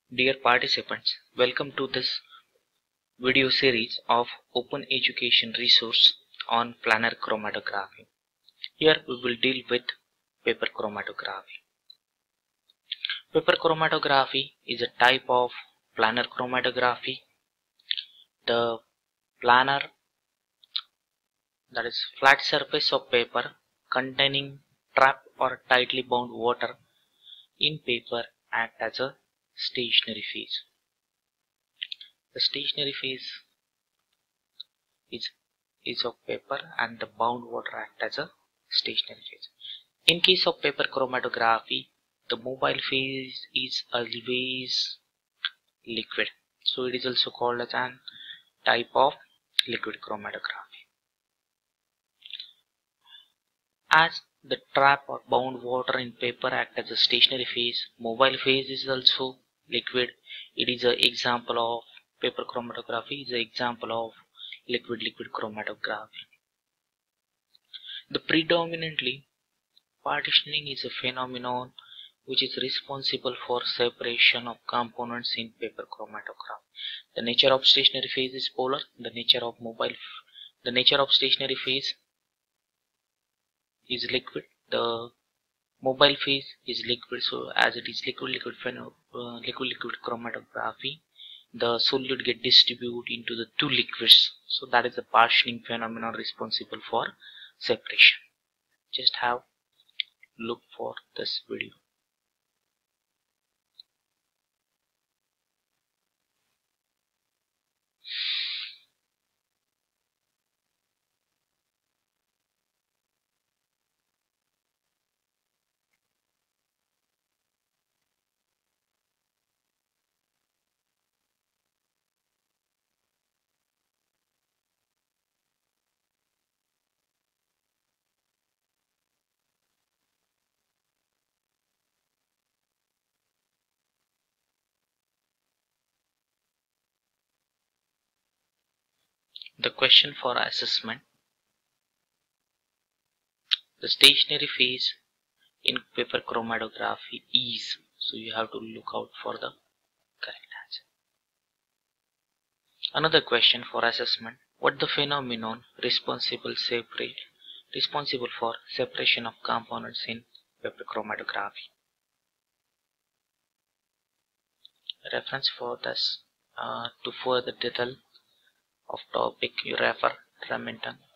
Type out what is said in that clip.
Dear participants, welcome to this video series of Open Education resource on planar chromatography. Here we will deal with paper chromatography. Paper chromatography is a type of planar chromatography. The planar, that is flat surface of paper containing trapped or tightly bound water in paper, act as a stationary phase. The stationary phase is of paper and the bound water act as a stationary phase. In case of paper chromatography, the mobile phase is always liquid. So it is also called as an type of liquid chromatography. As the trap or bound water in paper act as a stationary phase, mobile phase is also liquid. It is an example of paper chromatography, is an example of liquid-liquid chromatography. The predominantly partitioning is a phenomenon which is responsible for separation of components in paper chromatography. The nature of stationary phase is polar. The nature of stationary phase is liquid. The mobile phase is liquid. So as it is liquid-liquid chromatography, the solute get distributed into the two liquids. So that is the partitioning phenomenon responsible for separation. Just have look for this video. The question for assessment: the stationary phase in paper chromatography is, so you have to look out for the correct answer. Another question for assessment: what the phenomenon responsible for separation of components in paper chromatography? Reference for this to further detail of topic you refer Remington.